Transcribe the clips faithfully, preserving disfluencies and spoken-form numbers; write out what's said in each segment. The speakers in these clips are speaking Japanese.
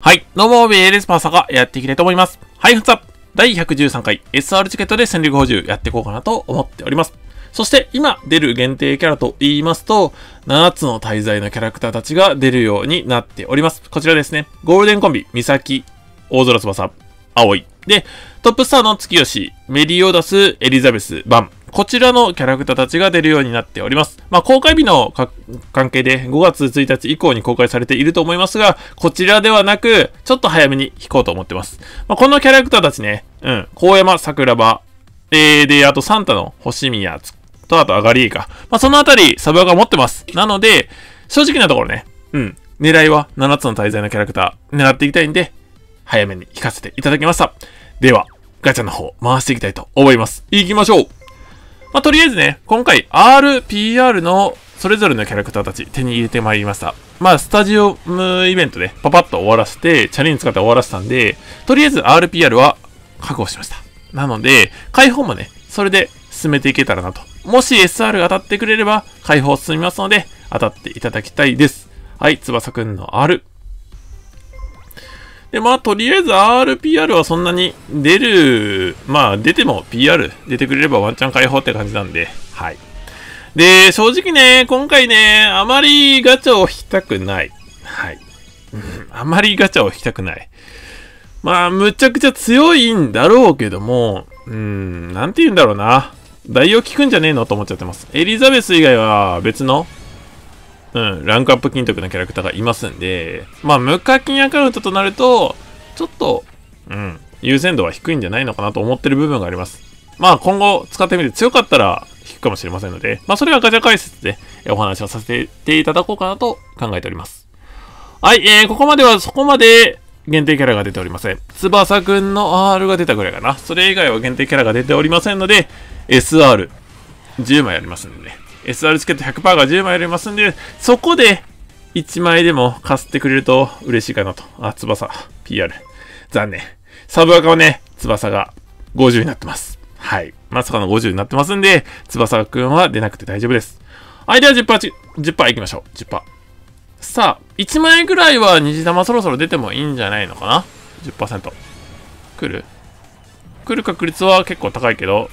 はい、どうも、ベーレスパーサがやっていきたいと思います。はい、ふつはだいひゃくじゅうさんかい エスアール チケットで戦力補充やっていこうかなと思っております。そして今出る限定キャラと言いますと、ななつの大罪のキャラクターたちが出るようになっております。こちらですね。ゴールデンコンビ、ミサキ、大空翼、葵。で、トップスターの月吉、メリオダス、エリザベス、バン。こちらのキャラクターたちが出るようになっております。まあ、公開日の関係でごがつついたち以降に公開されていると思いますが、こちらではなく、ちょっと早めに引こうと思ってます。まあ、このキャラクターたちね、うん、高山桜庭、えー、で、あとサンタの星宮と、あとアガリーか。まあ、そのあたり、サブアが持ってます。なので、正直なところね、うん、狙いはななつの大罪のキャラクター、狙っていきたいんで、早めに引かせていただきました。では、ガチャの方、回していきたいと思います。行きましょう。まあ、とりあえずね、今回 アールピーアール のそれぞれのキャラクターたち手に入れてまいりました。まあ、スタジオムイベントでパパッと終わらせて、チャリに使って終わらせたんで、とりあえず アールピーアール は確保しました。なので、解放もね、それで進めていけたらなと。もし エスアール が当たってくれれば、解放進みますので、当たっていただきたいです。はい、翼くんの R。で、まあ、とりあえず アールピーアール はそんなに出る、まあ、出ても ピーアール 出てくれればワンチャン解放って感じなんで、はい。で、正直ね、今回ね、あまりガチャを引きたくない。はい。うん、あまりガチャを引きたくない。まあ、むちゃくちゃ強いんだろうけども、うーん、なんて言うんだろうな。代用効くんじゃねえのと思っちゃってます。エリザベス以外は別の、うん、ランクアップ金徳のキャラクターがいますんで、まあ、無課金アカウントとなると、ちょっと、うん、優先度は低いんじゃないのかなと思ってる部分があります。まあ、今後使ってみて強かったら引くかもしれませんので、まあ、それはガチャ解説でお話をさせていただこうかなと考えております。はい、えー、ここまではそこまで限定キャラが出ておりません。翼くんの アール が出たぐらいかな。それ以外は限定キャラが出ておりませんので、エスアールじゅうまいありますんでね。エスアール チケット ひゃくパーセント がじゅうまいありますんで、そこでいちまいでも貸してくれると嬉しいかなと。あ、翼、ピーアール。残念。サブアカはね、翼がごじゅうになってます。はい。まさかのごじゅうになってますんで、翼くんは出なくて大丈夫です。はい、では じゅっパーセント、じゅっパーセント いきましょう。じゅっパーセント。さあ、いちまいぐらいは虹玉そろそろ出てもいいんじゃないのかな ?じゅっパーセント。来る来る確率は結構高いけど、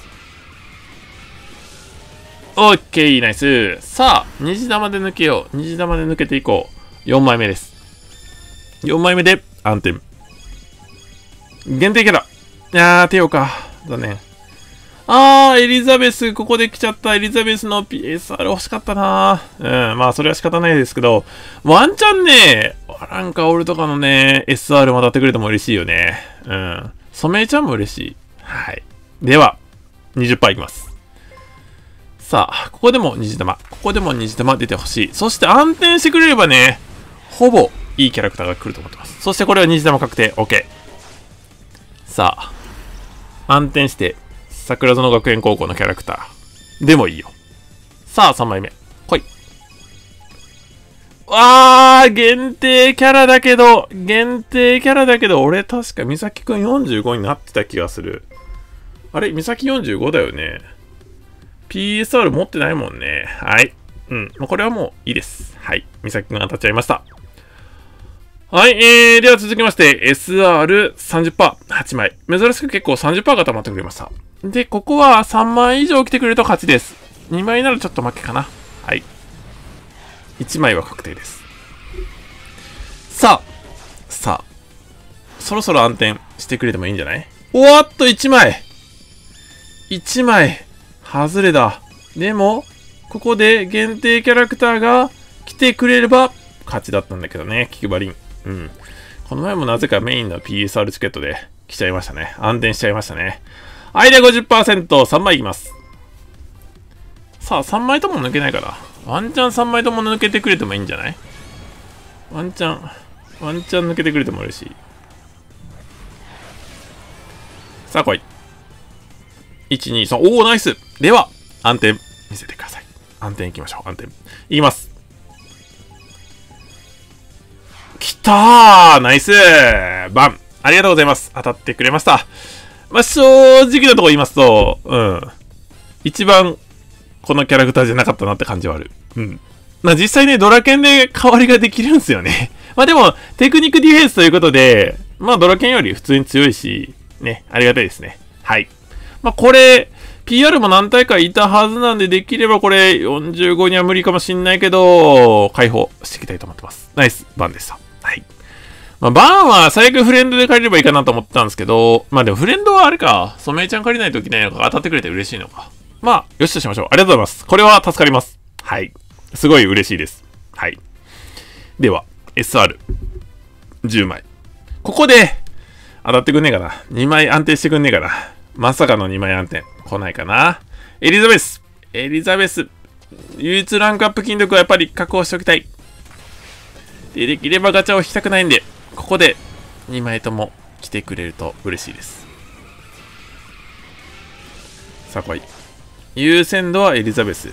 オッケー、ナイス。さあ、虹玉で抜けよう。虹玉で抜けていこう。よんまいめです。よんまいめで、暗転。限定キャラ。いやー、手よか。残念。あー、エリザベス、ここで来ちゃった。エリザベスの ピーエスアール 欲しかったなー。うん、まあ、それは仕方ないですけど、ワンチャンね、ワランかオルとかのね、エスアール も当たってくれても嬉しいよね。うん。染めちゃんも嬉しい。はい。では、にじゅっパーセント いきます。さあ、ここでも虹玉。ここでも虹玉出てほしい。そして暗転してくれればね、ほぼいいキャラクターが来ると思ってます。そしてこれは虹玉確定。OK。さあ、暗転して、桜園学園高校のキャラクター。でもいいよ。さあ、さんまいめ。来い。わー、限定キャラだけど、限定キャラだけど、俺確か美咲くんよんじゅうごになってた気がする。あれ美咲よんじゅうごだよね。ピーエスアール 持ってないもんね。はい。うん。これはもういいです。はい。美咲くんが当たっちゃいました。はい。えー、では続きまして、エスアールさんじゅっパーセント、はちまい。珍しく結構 さんじゅっパーセント が溜まってくれました。で、ここはさんまい以上来てくれると勝ちです。にまいならちょっと負けかな。はい。いちまいは確定です。さあ。さあ。そろそろ暗転してくれてもいいんじゃない？おっと、いちまい。いちまい。外れだ。でも、ここで限定キャラクターが来てくれれば勝ちだったんだけどね、キクバリン。うん。この前もなぜかメインの ピーエスアール チケットで来ちゃいましたね。暗転しちゃいましたね。はい、で ごじゅっパーセント、さんまいいきます。さあ、さんまいとも抜けないから。ワンチャンさんまいとも抜けてくれてもいいんじゃない？ワンチャン、ワンチャン抜けてくれても嬉しい。さあ、来い。いち、に、さん。おー、ナイス。では、暗転見せてください。暗転いきましょう。暗転。いきます。きたー、ナイスバン。ありがとうございます。当たってくれました。まあ、正直なとこ言いますと、うん。一番、このキャラクターじゃなかったなって感じはある。うん。まあ、実際ね、ドラケンで代わりができるんですよね。 まあでも、テクニックディフェンスということで、まあドラケンより普通に強いし、ね、ありがたいですね。はい。まあこれ、ピーアール も何体かいたはずなんで、できればこれよんじゅうごには無理かもしんないけど、解放していきたいと思ってます。ナイスバンでした。はい。まあバンは最悪フレンドで借りればいいかなと思ってたんですけど、まあでもフレンドはあれか、ソメイちゃん借りないといけないのか、当たってくれて嬉しいのか。まあ、よしとしましょう。ありがとうございます。これは助かります。はい。すごい嬉しいです。はい。では、エスアールじゅう 枚。ここで、当たってくんねえかな。にまい安定してくんねえかな。まさかのにまい安定。来ないかな。エリザベス。エリザベス。唯一ランクアップ金力はやっぱり確保しておきたい。で、できればガチャを引きたくないんで、ここでにまいとも来てくれると嬉しいです。さあ来い。優先度はエリザベスです。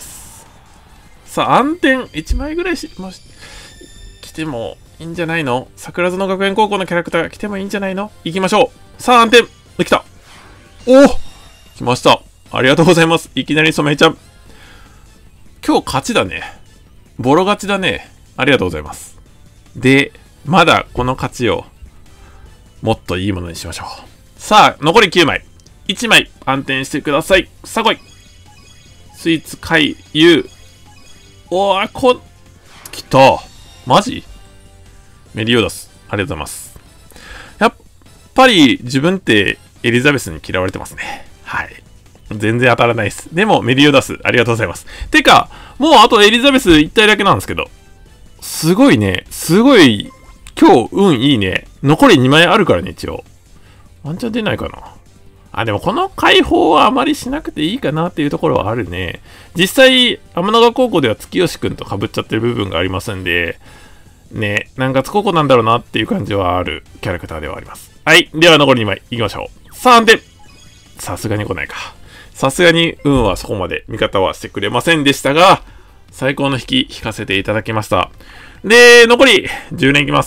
さあ、暗転いちまいぐらいし、もし、来てもいいんじゃないの？桜園学園高校のキャラクターが来てもいいんじゃないの？行きましょう。さあ、暗転できた。おお来ました。ありがとうございます。いきなり染めちゃん。今日勝ちだね。ボロ勝ちだね。ありがとうございます。で、まだこの勝ちをもっといいものにしましょう。さあ、残りきゅうまい。いちまい暗転してください。さあ来い。スイーツ、海、ユウ。おー、こ、来た。マジ？メリオダス。ありがとうございます。やっぱり自分ってエリザベスに嫌われてますね。はい。全然当たらないです。でも、メリオダス、ありがとうございます。てか、もうあとエリザベスいち体だけなんですけど。すごいね。すごい、今日、運いいね。残りにまいあるからね、一応。ワンチャン出ないかな。あ、でもこの解放はあまりしなくていいかなっていうところはあるね。実際、天の川高校では月吉くんと被っちゃってる部分がありますんで、ね、何月高校なんだろうなっていう感じはあるキャラクターではあります。はい。では残りにまい行きましょう。さんてん。さすがに来ないか。さすがに運はそこまで味方はしてくれませんでしたが、最高の引き引かせていただきました。で、残りじゅうねんいきます。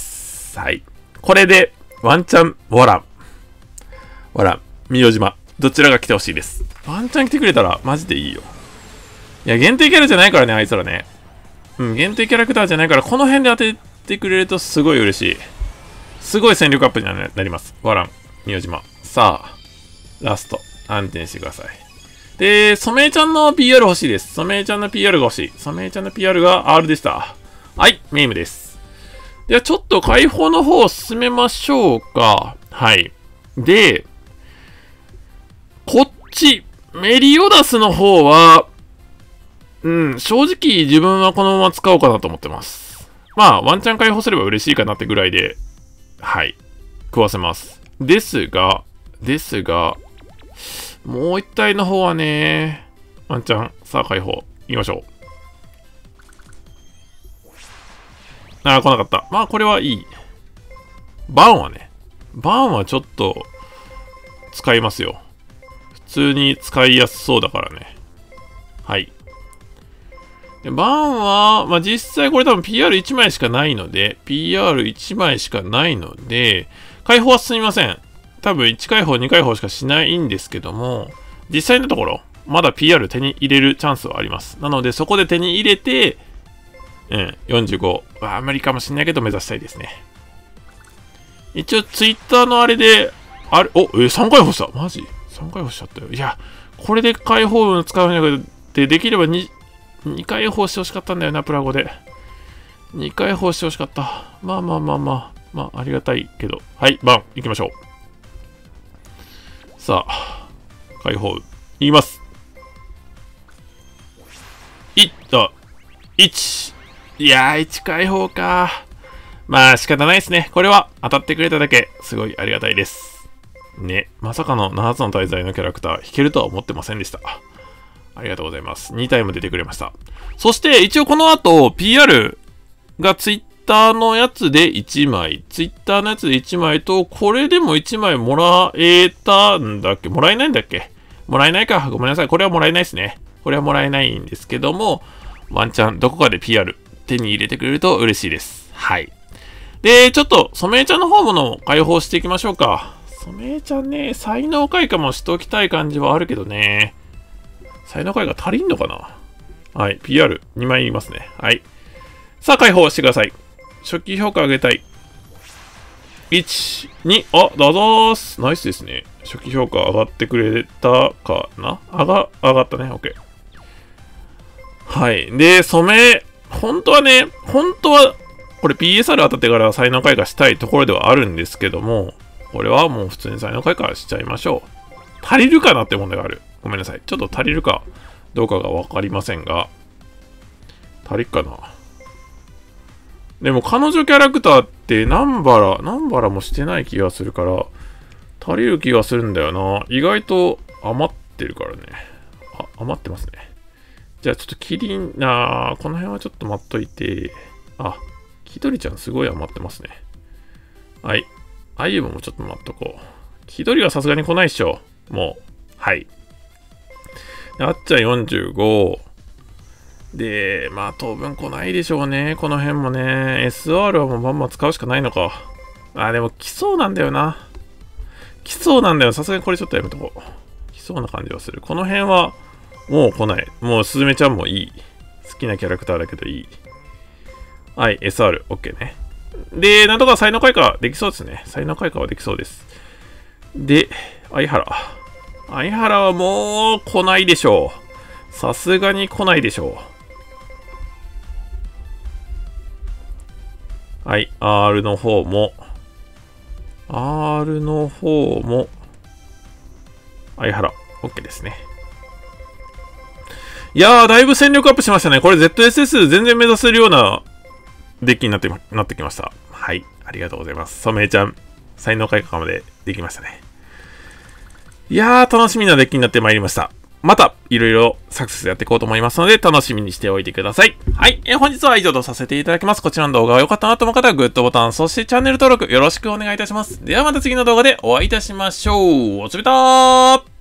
はい。これで、ワンチャン、ウォラン。ウォラン、三代島。どちらが来てほしいです。ワンチャン来てくれたらマジでいいよ。いや、限定キャラじゃないからね、あいつらね。うん、限定キャラクターじゃないから、この辺で当ててくれるとすごい嬉しい。すごい戦力アップになります。ワラン、三代島。さあ、ラスト、安定してください。で、ソメイちゃんの ピーアール 欲しいです。ソメイちゃんの ピーアール が欲しい。ソメイちゃんの ピーアール が アール でした。はい、メイムです。では、ちょっと解放の方を進めましょうか。はい。で、こっち、メリオダスの方は、うん、正直自分はこのまま使おうかなと思ってます。まあ、ワンチャン解放すれば嬉しいかなってぐらいで、はい、食わせます。ですが、ですが、もう一体の方はね、ワンチャン、さあ解放、行きましょう。ああ、来なかった。まあ、これはいい。バンはね、バンはちょっと、使いますよ。普通に使いやすそうだからね。はい。でバンは、まあ、実際これ多分 ピーアールいち 枚しかないので、ピーアールいち 枚しかないので、解放は進みません。多分いち解放、に解放しかしないんですけども、実際のところ、まだ ピーアール 手に入れるチャンスはあります。なので、そこで手に入れて、うん、よんじゅうご。あ無理かもしれないけど目指したいですね。一応、ツイッターのあれで、あれ、お、え、さん解放した。マジ ?さん 解放しちゃったよ。いや、これで解放分使うんじゃなくて、できればに、に解放してほしかったんだよな、プラゴで。に解放してほしかった。まあまあまあまあ、まあ、ありがたいけど。はい、バン、行きましょう。さあ、解放、いきます。いった、いち。いやー、いち解放か。まあ、仕方ないですね。これは当たってくれただけ、すごいありがたいです。ね、まさかのななつの大罪のキャラクター、引けるとは思ってませんでした。ありがとうございます。に体も出てくれました。そして、一応この後、ピーアール がツイッターのやつでいちまい、ツイッターのやつでいちまいと、これでもいちまいもらえたんだっけ？もらえないんだっけ？もらえないか。ごめんなさい。これはもらえないですね。これはもらえないんですけども、ワンチャンどこかで ピーアール 手に入れてくれると嬉しいです。はい。で、ちょっと、ソメイちゃんの方もの解放していきましょうか。ソメイちゃんね、才能開花もしておきたい感じはあるけどね。才能開花足りんのかな？はい。ピーアールに 枚いますね。はい。さあ、解放してください。初期評価上げたい。 いち、に、あ、だぞーす。ナイスですね。初期評価上がってくれたかな上が、上がったね。OK。はい。で、染め、本当はね、本当は、これ ピーエスアール 当たってから才能開花したいところではあるんですけども、これはもう普通に才能開花しちゃいましょう。足りるかなって問題がある。ごめんなさい。ちょっと足りるかどうかがわかりませんが、足りっかな。でも彼女キャラクターって南原、南原もしてない気がするから、足りる気がするんだよな。意外と余ってるからね。あ、余ってますね。じゃあちょっとキリン、なーこの辺はちょっと待っといて、あ、キドリちゃんすごい余ってますね。はい。アユもちょっと待っとこう。キドリはさすがに来ないっしょ。もう。はい。あっちゃんよんじゅうご。で、まあ当分来ないでしょうね。この辺もね。エスアール はもうバンバン使うしかないのか。あ、でも来そうなんだよな。来そうなんだよ。さすがにこれちょっとやめとこう。来そうな感じはする。この辺はもう来ない。もうスズメちゃんもいい。好きなキャラクターだけどいい。はい、エスアール、OK ね。で、なんとか才能開花できそうですね。才能開花はできそうです。で、相原。相原はもう来ないでしょう。さすがに来ないでしょう。はい、R の方も。R の方も。相原、OK ですね。いやー、だいぶ戦力アップしましたね。これ ゼットエスエス 全然目指せるようなデッキになって、なってきました。はい。ありがとうございます。染めちゃん、才能開花までできましたね。いやー、楽しみなデッキになってまいりました。また、いろいろサクセスやっていこうと思いますので、楽しみにしておいてください。はい。えー、本日は以上とさせていただきます。こちらの動画が良かったなと思う方は、グッドボタン、そしてチャンネル登録よろしくお願いいたします。ではまた次の動画でお会いいたしましょう。おつべたー。